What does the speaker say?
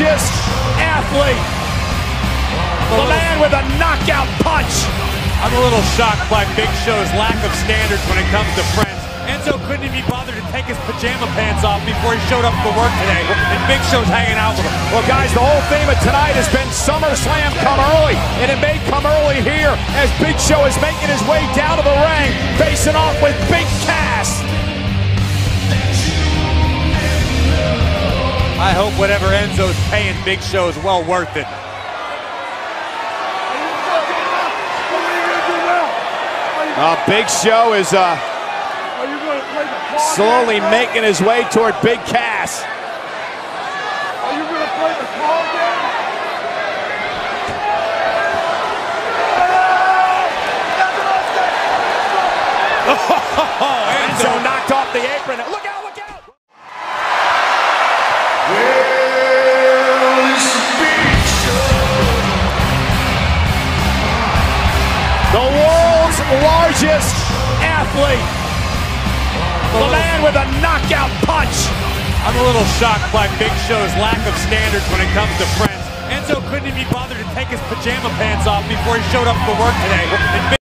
largest athlete. The man with a knockout punch. I'm a little shocked by Big Show's lack of standards when it comes to friends. Enzo couldn't even be bothered to take his pajama pants off before he showed up for work today, and Big Show's hanging out with him. Well, guys, the whole theme of tonight has been SummerSlam come early, and it may come early here as Big Show is making his way down to the ring, facing off with Big Cass. I hope whatever Enzo's paying Big Show is well worth it. Big Show is slowly making his way toward Big Cass. Are you going to play the call game? Enzo knocked off the apron. Look out, look out! The world's largest athlete. The man with a knockout punch. I'm a little shocked by Big Show's lack of standards when it comes to friends. Enzo couldn't even be bothered to take his pajama pants off before he showed up for work today, and